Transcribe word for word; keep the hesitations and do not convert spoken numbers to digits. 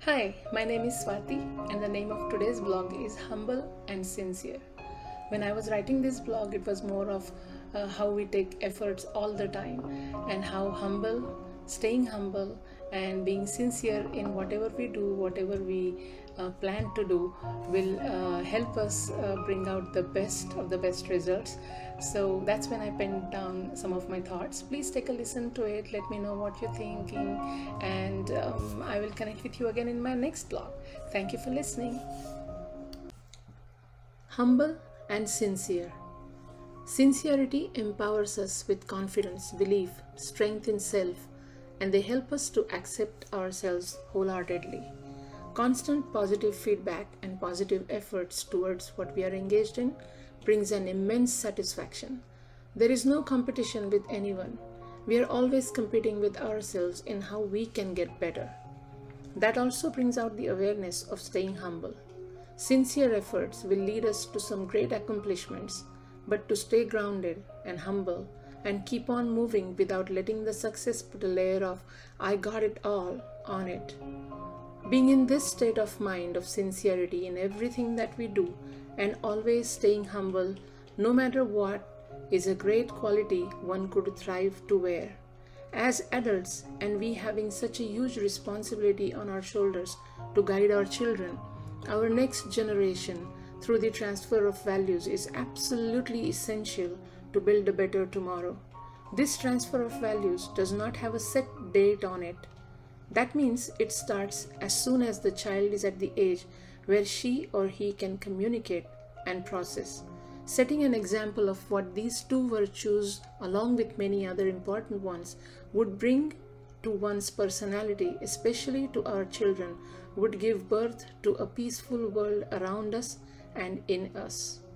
Hi, my name is Swati and the name of today's blog is Humble and Sincere. When I was writing this blog, it was more of uh, how we take efforts all the time and how humble, staying humble and being sincere in whatever we do, whatever we uh, plan to do will uh, help us uh, bring out the best of the best results. So that's when I penned down some of my thoughts. Please take a listen to it. Let me know what you're thinking, and um, I will connect with you again in my next blog. Thank you for listening. Humble and sincere. Sincerity empowers us with confidence, belief, strength in self, and they help us to accept ourselves wholeheartedly. Constant positive feedback and positive efforts towards what we are engaged in brings an immense satisfaction. There is no competition with anyone. We are always competing with ourselves in how we can get better. That also brings out the awareness of staying humble. Sincere efforts will lead us to some great accomplishments, but to stay grounded and humble and keep on moving without letting the success put a layer of "I got it all" on it. Being in this state of mind of sincerity in everything that we do and always staying humble no matter what is a great quality one could thrive to wear. As adults, and we having such a huge responsibility on our shoulders to guide our children, our next generation, through the transfer of values, is absolutely essential to build a better tomorrow. This transfer of values does not have a set date on it. That means it starts as soon as the child is at the age where she or he can communicate and process. Setting an example of what these two virtues, along with many other important ones, would bring to one's personality, especially to our children, would give birth to a peaceful world around us and in us.